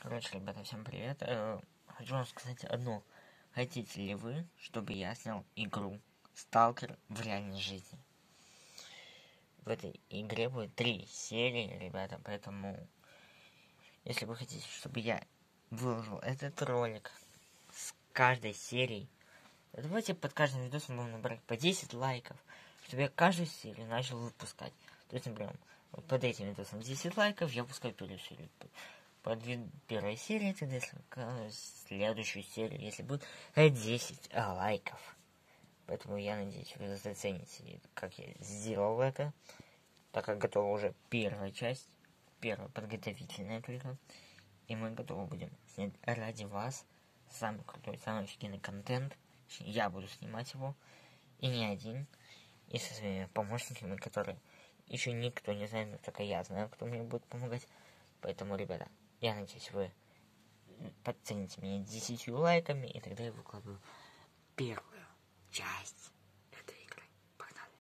Короче, ребята, всем привет. Хочу вам сказать одно. Хотите ли вы, чтобы я снял игру Сталкер в реальной жизни? В этой игре будет 3 серии, ребята, поэтому если вы хотите, чтобы я выложил этот ролик с каждой серией, то давайте под каждым видосом будем набрать по 10 лайков, чтобы я каждую серию начал выпускать. То есть, например, вот под этим видосом 10 лайков, я выпускаю первую серию. Под первой серии, тогда следующую серию, если будет 10 лайков. Поэтому я надеюсь, вы зацените, как я сделал это, так как готова уже первая часть, первая подготовительная только. И мы готовы будем снять ради вас самый крутой, самый офигенный контент. Я буду снимать его, и не один, и со своими помощниками, которые еще никто не знает, но только я знаю, кто мне будет помогать. Поэтому, ребята, я надеюсь, вы подцените меня 10 лайками, и тогда я выкладываю первую часть.